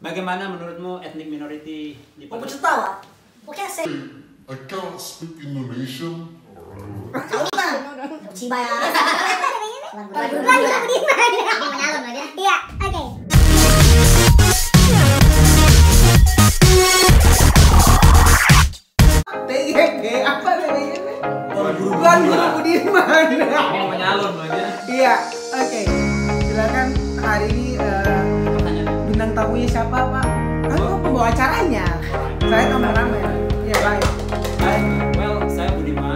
Bagaimana menurutmu etnik minority di Mau ketawa? Oke, saya. I can't speak Indonesian. Cibaya. Iya, oke. TGG apa namanya? Tuan Guru Budiman. Mau menyalon aja. Iya, oke. Silakan hari ini bintang tamunya siapa, Pak? Kan pembawa acaranya. Saya kameramen. Iya, baik. Hai, well, saya Budiman.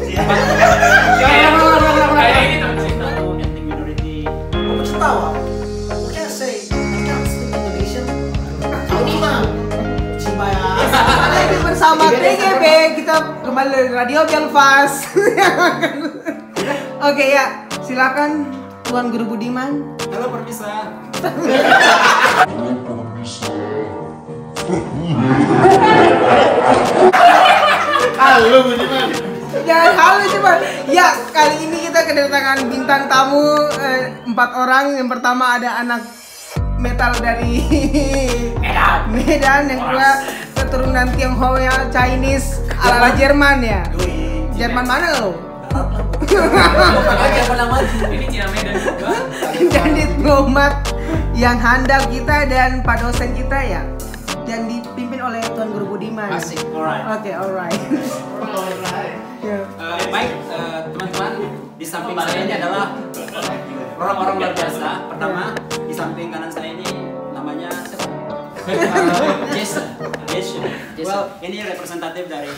Etnik minority. Mau ketawa? Oke, saya. I can't speak Indonesian. Cibaya. Lagi bersama TGB, kita kembali dari Radio Belfast. Oke ya, silakan Tuan Guru Budiman. Halo permisa. Halo Budiman. Jangan halo coba. Ya, kali ini kita kedatangan bintang tamu 4 orang. Yang pertama ada anak metal dari Medan, yang kedua keturunan Tionghoa Chinese ala Jerman ya. Jerman mana lo? Ini Cina Medan juga. Dan diplomat yang handal kita dan Pak dosen kita ya. Dan dipimpin oleh Tuan Guru Budiman. Asik. Alright. Oke, alright. Ya. Baik, teman-teman, di samping saya ini adalah orang-orang luar biasa. Pertama, di samping kanan saya ini namanya siapa? Jason. Jason. Well, ini representatif dari.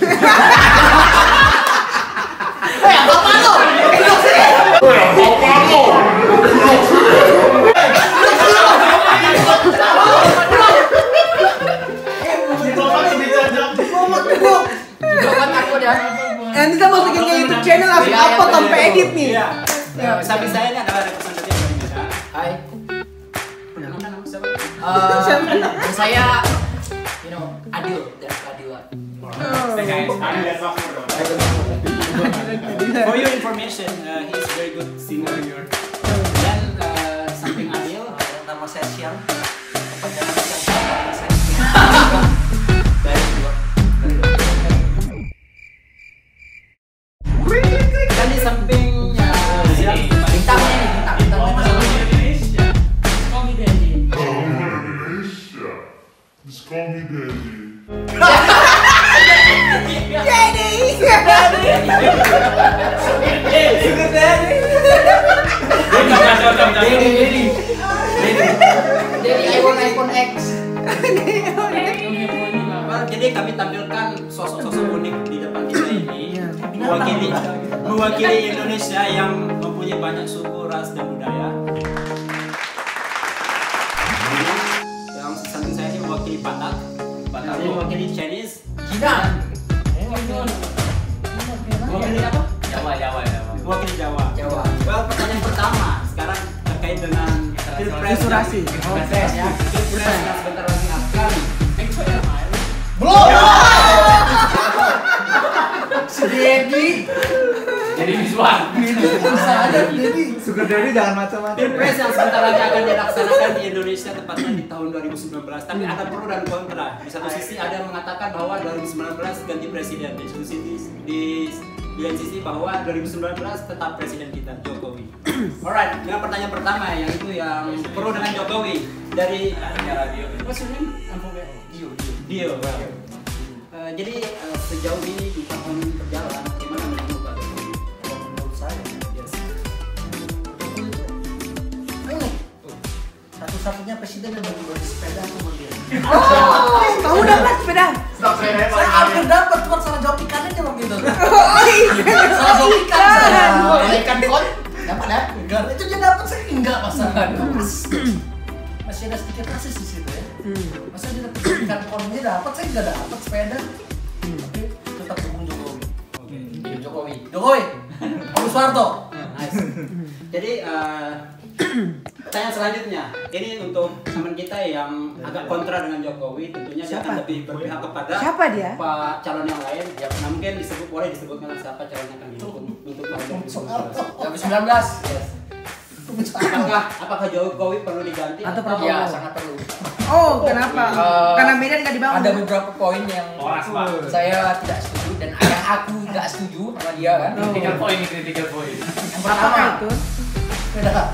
Nanti kita masukin ke YouTube channel langsung upload tanpa edit nih. Iya. Samping saya ini adalah representatif dari Medan. Hai, Nama siapa? saya, Adil dan Adilan. For your information, he is very good singer. Dan samping Adil, Nama saya Siang. dan di samping Bintangnya nih, bintang. Indonesia. Just call me Daddy. Jadi iPhone X. jadi kami tampilkan sosok-sosok unik di depan kita ini mewakili Indonesia yang mempunyai banyak suku, ras, dan budaya. Yang samping saya ini mewakili Batak ini mewakili Chinese, Cina. mewakili apa? Mewakili Jawa. Well, pertanyaan pertama sekarang terkait dengan pilpres Restorasi. pilpres yang sebentar lagi akan Belum. Si Dedi. jadi visual. Bisa aja Dedi. Sugar Daddy jangan macam-macam. Pilpres yang sebentar lagi akan dilaksanakan di Indonesia tepatnya di tahun 2019. Tapi ada pro dan kontra. Di satu sisi ada yang mengatakan bahwa 2019 ganti presiden. Di satu sisi di lain sisi bahwa 2019 tetap presiden kita Jokowi. Alright, dengan pertanyaan pertama yang itu yang pro dengan Jokowi dari what's your name? Dio. Jadi sejauh ini di tahun berjalan, gimana menurut Pak Jokowi? Menurut saya, Yes. Jokowi itu aneh. Satu-satunya presiden yang bagi-bagi sepeda sama dia. Kamu dapat sepeda? Saya hampir dapat, cuma salah jawab ikannya aja waktu itu. Salah jawab ikan saya. Ikan kon. Dapat ya? Enggak, itu dia dapat, saya enggak masalah. Masih ada sedikit rasis di situ ya. Masa dia dapat ikan konnya dapat, saya enggak dapat sepeda. Tapi tetap dukung Jokowi. Jokowi. Jokowi, Om Soeharto. Nice. Jadi pertanyaan selanjutnya, ini untuk teman kita yang agak kontra dengan Jokowi, tentunya dia Siapa? akan lebih berpihak kepada Siapa dia? Pak calon yang lain. Ya, nah mungkin boleh disebutkan siapa calon yang akan didukung untuk tahun 2019. 2019. Yes. Apakah Jokowi perlu diganti? Atau Ya, Prabowo? sangat perlu. Oh, kenapa? Karena Medan nggak dibangun. Ada beberapa poin yang saya tidak setuju dan yang aku nggak setuju sama dia kan. Critical point. Yang Apakah pertama, itu? sepeda.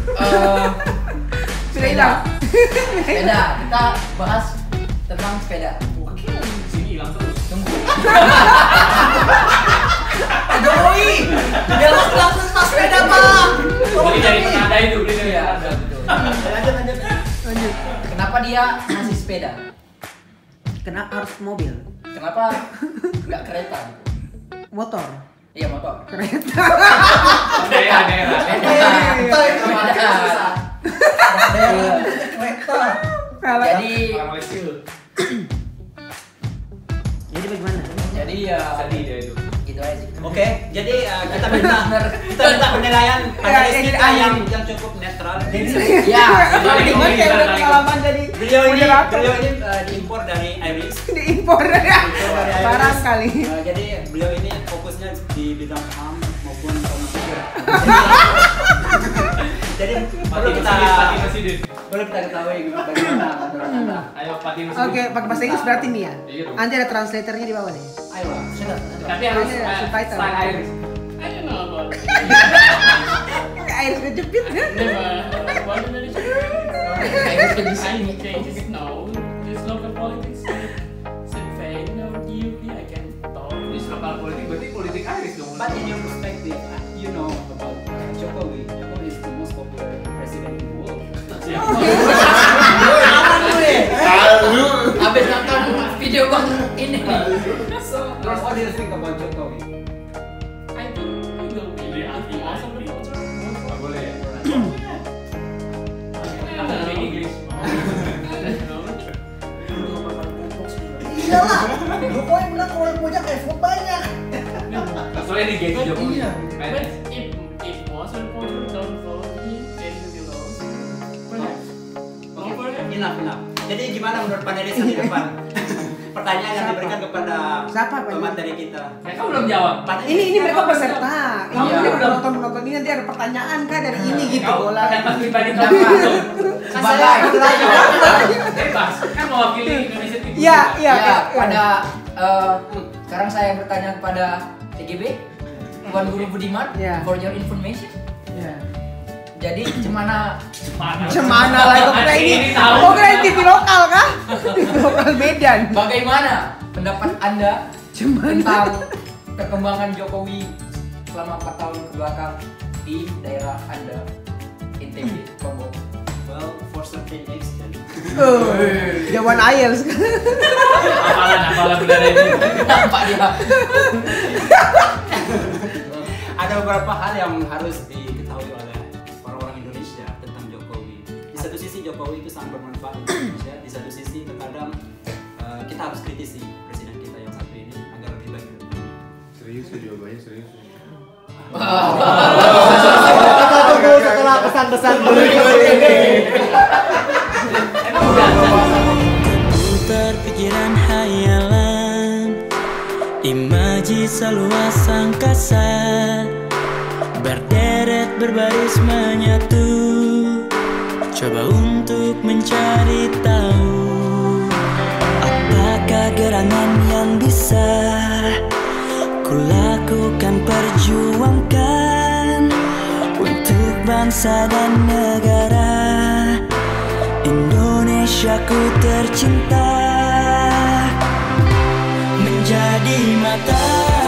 Sudah hilang. Sepeda. Kita bahas tentang sepeda. Sini hilang terus. Tunggu. Pak Jokowi, dia langsung tentang sepeda Pak. Beli dari Kanada itu, beli dari Iya, Kanada. betul. Lanjut. Kenapa dia ngasih sepeda? Kenapa harus mobil? Kenapa nggak kereta? Gitu? Motor. Iya motor. Kereta. Daerah. Kalau Jadi Orang Malaysia. jadi bagaimana? jadi ya Sedih dia itu. gitu aja sih. Oke, jadi kita minta penilaian panelis jadi kita yang cukup netral. Ya, Gimana kayak udah pengalaman jadi Beliau ini moderator. diimpor dari Iris. Diimpor dari parah sekali. Jadi beliau ini fokusnya di bidang ham maupun komputer. Jadi perlu kita ketahui bagaimana menurut Anda. Ayo Pati Mesin. Oke, pakai bahasa Inggris berarti nih ya. Iya dong. Nanti ada translatornya di bawah nih. Ayo lah. Tapi harus Ini ada subtitle. style Iris. I don't know about it. Kayak air kejepit kan? What did I change it now. This local politics. Survey, I can talk. This local politics berarti politik Iris dong. But in your perspective, you know about Jokowi. Jokowi is the most popular president in the world. Habis nonton video bang ini. So, what do you think about Jokowi? I think we will be the most of the culture. Nggak boleh ya? English. Iyalah, Jokowi menang kalau yang punya effort banyak. Soalnya di gaji Jokowi. Iya. But if most of the culture don't vote him, then he will lose. Perhaps. Enough. Jadi gimana menurut panelis yang di depan? Pertanyaan yang diberikan kepada Siapa, Pak? pemateri kita. Mereka belum jawab. Panelis. Ini mereka peserta. Kamu Iya. udah menonton ini nanti ada pertanyaan kah dari ini gitu Kau bola. pendapat pribadi kau Kenapa? langsung. Sebagai Bebas. Kan mewakili Indonesia Timur. Iya. ya pada sekarang saya bertanya kepada TGB Tuan Guru Budiman Iya. for your information. Iya. Jadi cemana Cemana lah kok kira ini? tahu. Kok kira ini TV lokal kah? TV lokal Medan. bagaimana pendapat Anda Cemana? tentang perkembangan Jokowi selama 4 tahun ke belakang di daerah Anda NTB Lombok? Well, for certain extent. Jawaban IELTS. Apalan benar ini. Nampak dia. Ada beberapa hal yang harus diketahui oleh orang-orang Indonesia tentang Jokowi. Di satu sisi Jokowi itu sangat bermanfaat untuk Indonesia. Di satu sisi terkadang kita harus kritisi presiden kita yang satu ini agar lebih baik ke depan. Serius jawabannya serius. Setelah pesan-pesan Putar pikiran hayalan, imaji seluas angkasa, berderet berbaris menyatu, coba untuk mencari tahu apakah gerangan yang bisa kulakukan perjuangkan untuk bangsa dan negara Indonesiaku tercinta, menjadi mata